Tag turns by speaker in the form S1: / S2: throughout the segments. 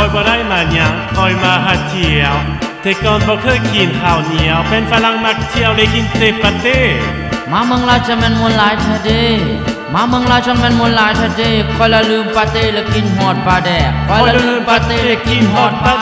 S1: บ่ได้มาหยังคอยมาหาเที่ยวแต่ก่อนบ่เคยกินข้าวเหนียวเป็นฝรั่งมักเที่ยวได้กินเตปาเต้
S2: มาเมืองลาวจะแม่นมวนหลายแท้เด้มาเมืองลาวจะแม่นมวนหลายแท้เด้คอยละลืมปาเต้และกินฮอดปลาแดกคอยละลืมปาเต้และกินฮอดปลาแด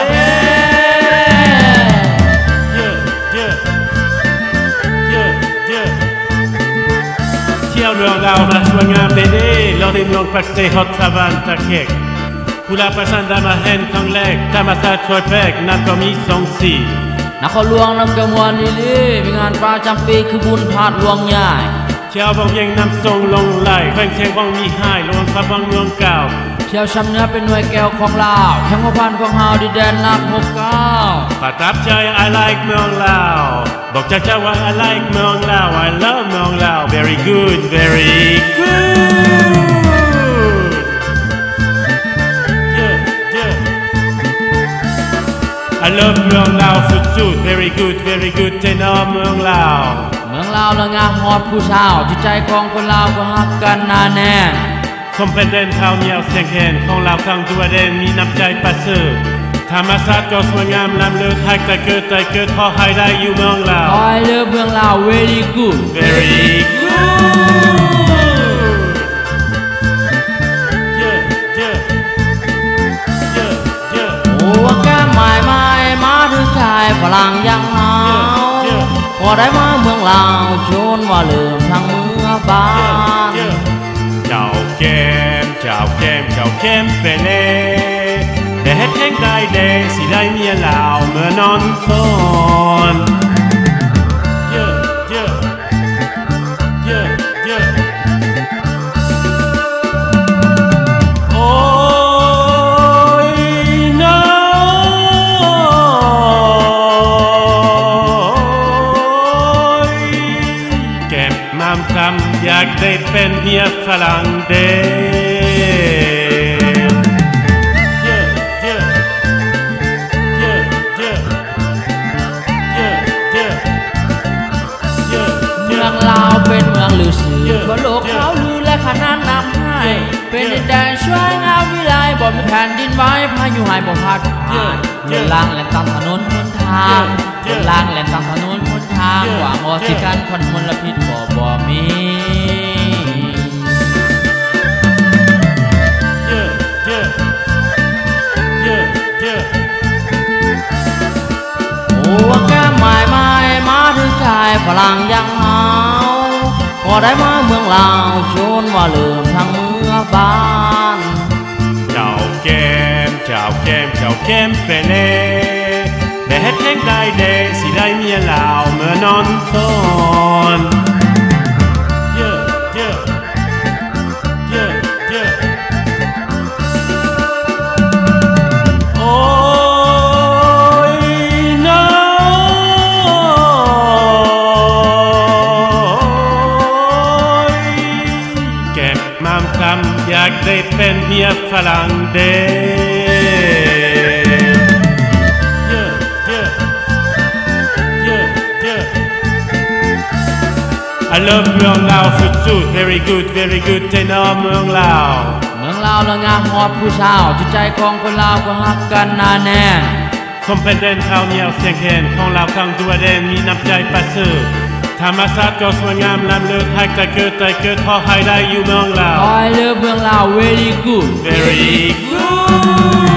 S1: กเที่ยวเมืองลาวมาสวยงามเด้ๆเราได้เมืองปักเตฮอตซาวันตะเกกผู้ลาประสันได้มาเห็นครั้งแรกธรรมชาติช่วยแปลกน้ำก็มีสองสี
S2: นครหลวงน้ำกระมวลนี่เลยมีงานประจำปีคือบุญธาตุหลวงใหญ่
S1: เที่ยวบางยังน้ำทรงลงไหลแข่งเชียงบางมีหายลงพระบางเมืองเก่า
S2: เที่ยวช้ำเนื้อเป็นหน่วยแก้วของลาวแข่งหัวพันของเฮาดิแดนนัก69
S1: ประทับใจ I like เมืองลาวบอกจ้าว่า I like เมืองลาว I love เมืองลาว very good very good I love เมืองลาวสุดๆ very good very good เทนอเมืองลาว
S2: เมืองลาวละงามฮอดผู้ชาวจิตใจของคนลาวก็ฮักกันหนาแน่น
S1: คอมเพนเดนเท้าเหนียวเสียงแขนของลาวทั้งตัวเด่นมีน้ำใจประเสริฐธรรมชาติก็สวยงามล้ำเลิศให้แต่เกิดพอให้ได้อยู่เมืองลาว
S2: I love เมืองลาว very good
S1: very good
S2: ฝรั่งยังหาวพอได้มาเมืองลาวชนว่าลืมทางเมื่อบ้าน
S1: เจ้าแก้มเปเล่แต่เฮ็ดแห่งใดเดสิได้เมียลาวเมื่อนอนซอนอยากได้เป็นเมียฝรั่งเด้
S2: เมืองลาวเป็นเมืองลือสื่อทั่วโลกเขาลือและขนานนำให้เป็นดินแดนช่วยงามวิไลบ่มีแผ่นดินไหวพายุหายบ่พัดเดินล่างและตามถนนหนทางเดินล่างและตามถนนหนทางหวังว่าสิการคนมลพิษบ่มีว่าแก้มหมายมาถึงใจฝรั่งยังหาวพอได้มาเมืองลาวชนว่าลืมทางเมื่อบ้าน
S1: เจ้าแก้มเปเล่แต่เฮ็ดแห่งใดเดสิได้เมียลาวเมื่อนอนซอนอยากได้เป็นเมียฝรั่งเด้I love เมืองลาวสุดๆ very good very good เทนอเมืองลาว
S2: ละงามฮอดผู้ชาวจิตใจของคนลาวก็ฮักกันหนาแน่น
S1: คอมเพนเดนเท้าเหนียวเสียงแขนของลาวทั้งตัวเด่นมีน้ำใจประเสริฐธรรมชาติก็สวยงามล้ำเลิศให้แต่เกิดพอให้ได้อยู่เมืองลาว
S2: I love เมืองลาว very good
S1: very good